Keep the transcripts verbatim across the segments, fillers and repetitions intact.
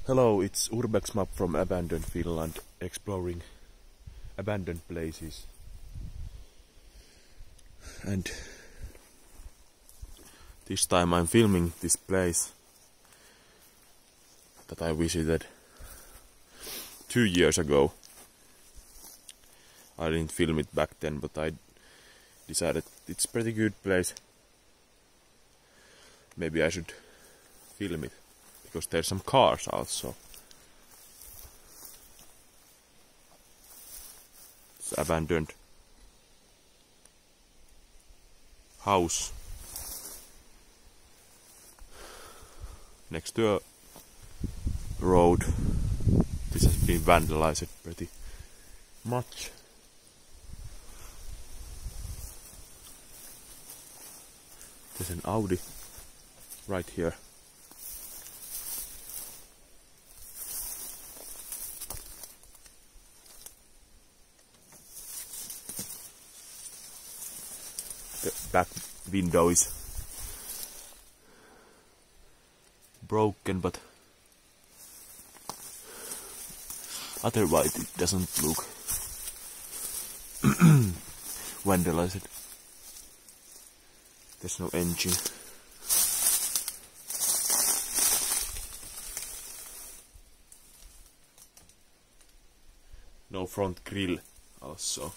Hello, it's Urbex Map from Abandoned Finland, exploring abandoned places. And this time I'm filming this place that I visited two years ago. I didn't film it back then, but I decided it's a pretty good place. Maybe I should film it, because there's some cars also. It's abandoned house next to a road. This has been vandalized pretty much. There's an Audi right here. The back window is broken, but otherwise it doesn't look vandalized. There's no engine. No front grill also.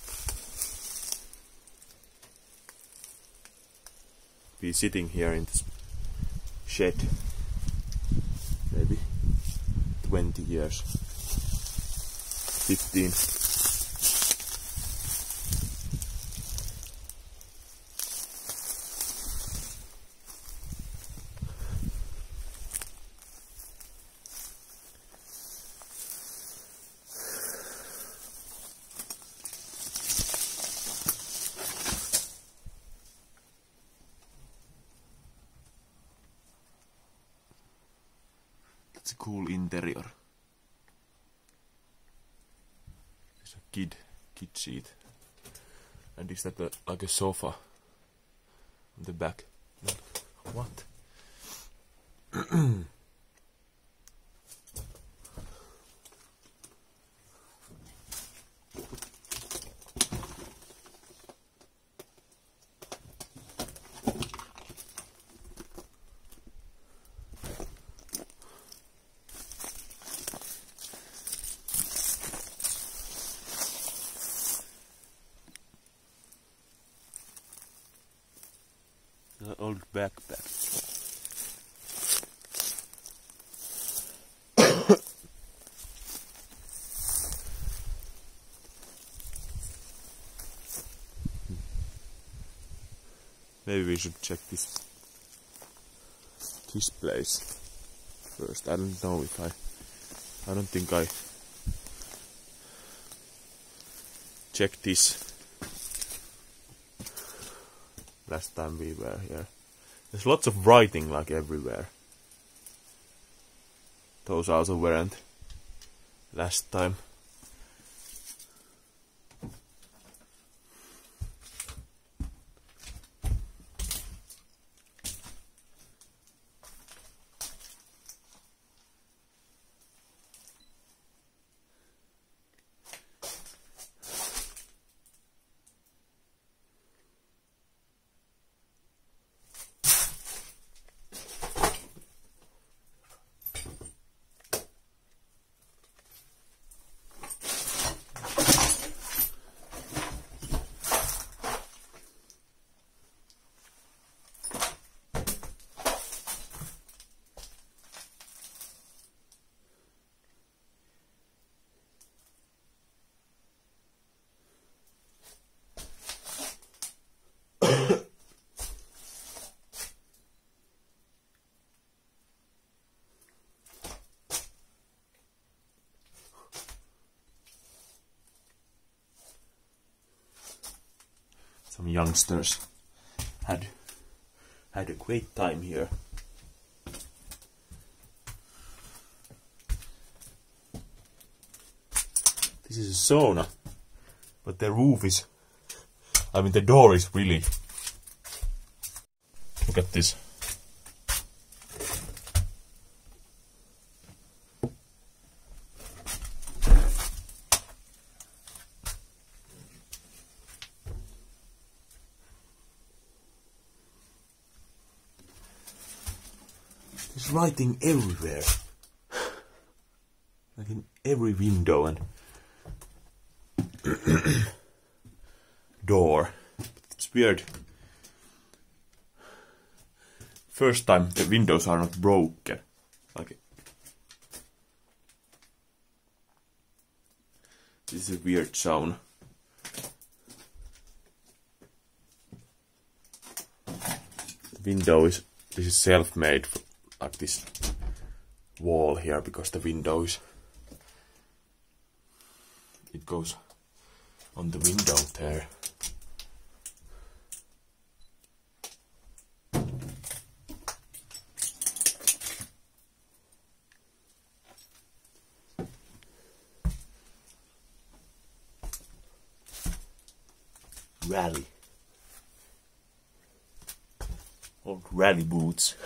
Be sitting here in this shed maybe twenty years, fifteen. It's a cool interior. There's a kid kid seat, and is that a, like a sofa on the back? What? An old backpack. Maybe we should check this this place first. I don't know if I I don't think I checked this last time we were here. There's lots of writing like everywhere. Those also weren't last time. Some youngsters had had a great time here. This is a sauna, but the roof is, I mean the door is really, look at this. There's writing everywhere. Like in every window and door. It's weird. First time the windows are not broken. Like this is a weird sound. Window is this is self-made, like this wall here, because the window is it goes on the window there. Rally. Old rally boots.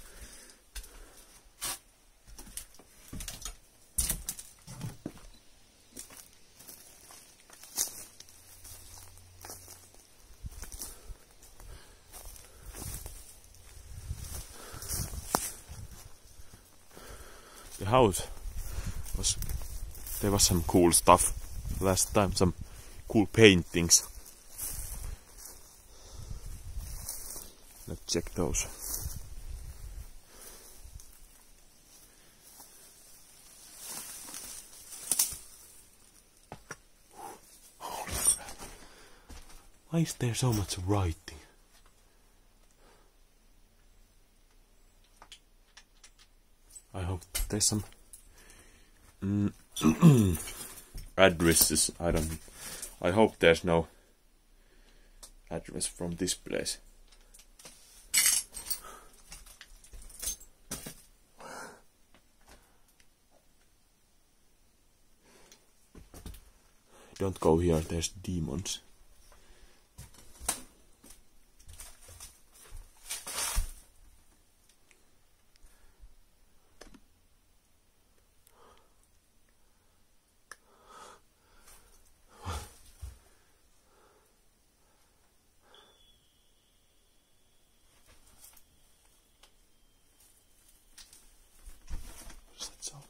The house was, there was some cool stuff last time, some cool paintings. Let's check those. Holy crap. Why is there so much writing? I hope there's some mm, addresses. I don't. I hope there's no address from this place. Don't go here, there's demons. What's that sound?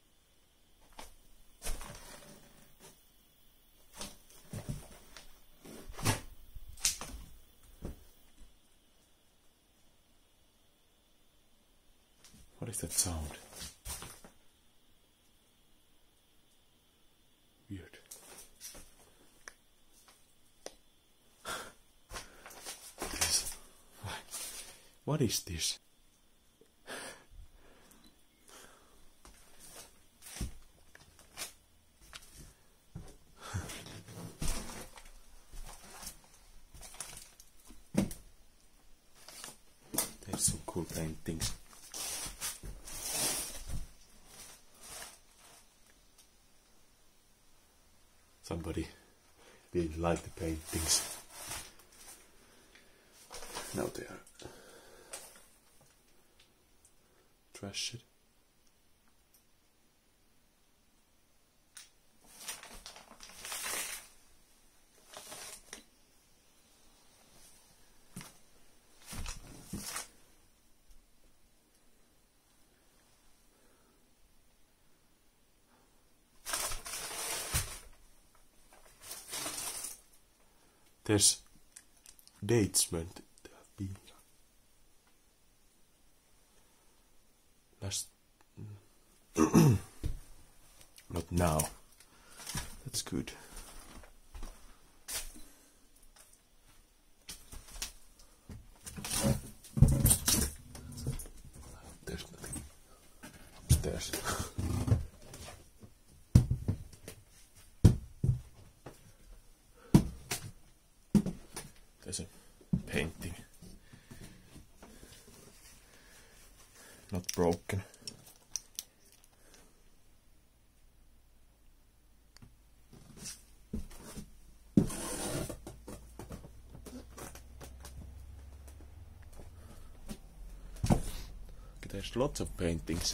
What is that sound? Weird. This. What is this? There's some cool paintings. Somebody didn't like the paintings. Now they are trashed. There's dates meant to have been last. Not now. That's good. There's nothing upstairs. There's a painting. Not broken. There's lots of paintings.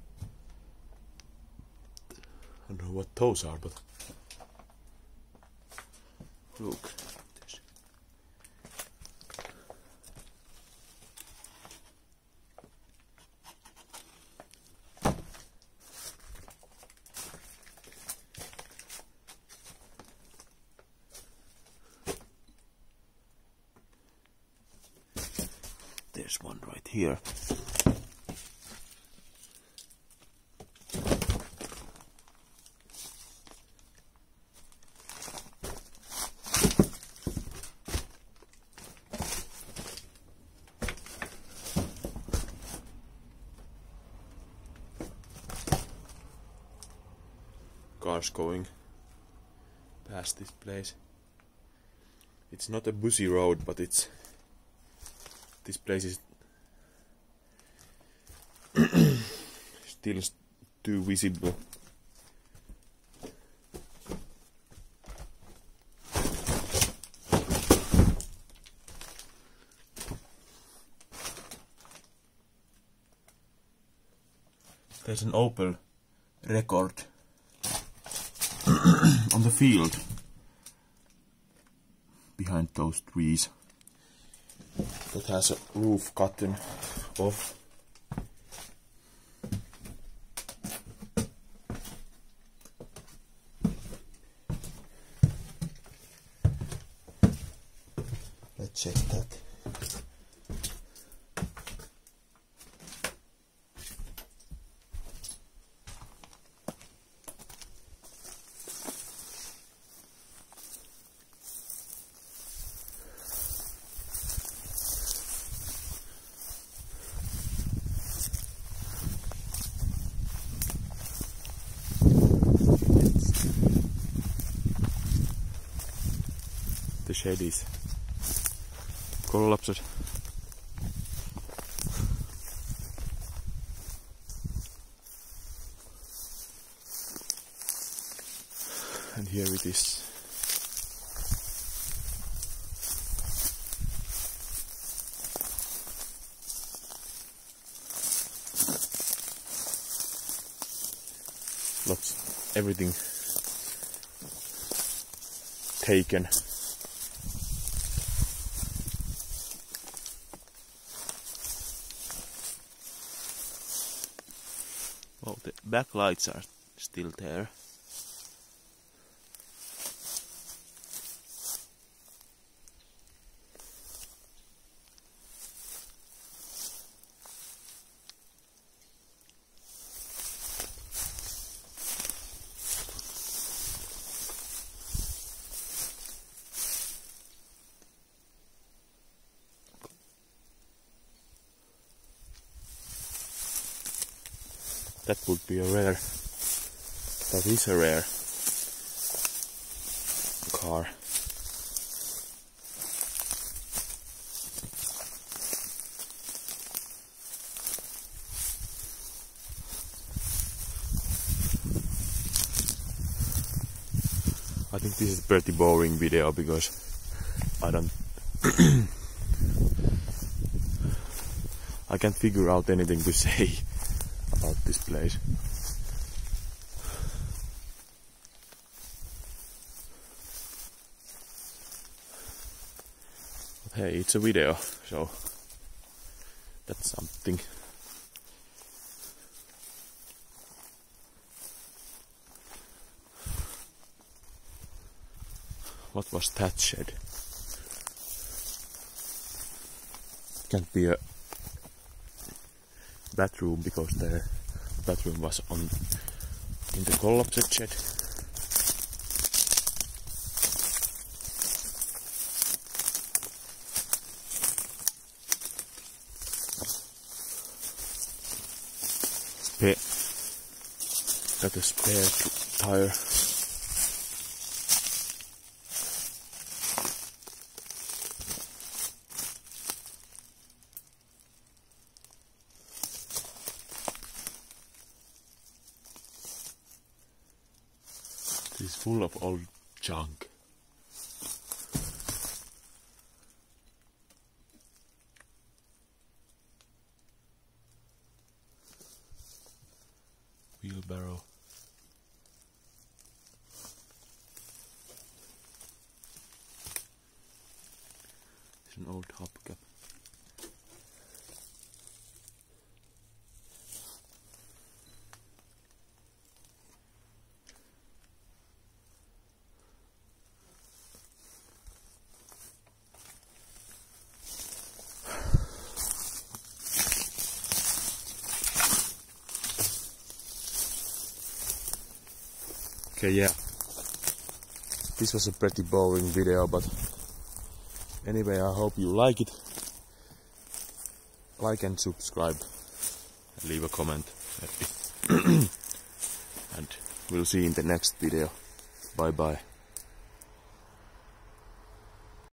I don't know what those are, but look. There's one right here. Cars going past this place. It's not a busy road, but it's this place is still too visible. There's an Opel Rekord on the field behind those trees that has a roof cutting off. Let's check that. The shed is collapsed. And here it is. Lots, everything taken. Well, the back lights are still there. That would be a rare, that is a rare car. I think this is a pretty boring video because I don't I can't figure out anything to say about this place. But hey, it's a video, so that's something. What was that shed? Can't be a bathroom because the bathroom was on in the collapsed shed. Spare, got a spare tire. It's full of old junk. Wheelbarrow. It's an old hubcap. Okay, yeah. This was a pretty boring video, but anyway, I hope you like it. Like and subscribe. And leave a comment. And we'll see you in the next video. Bye bye.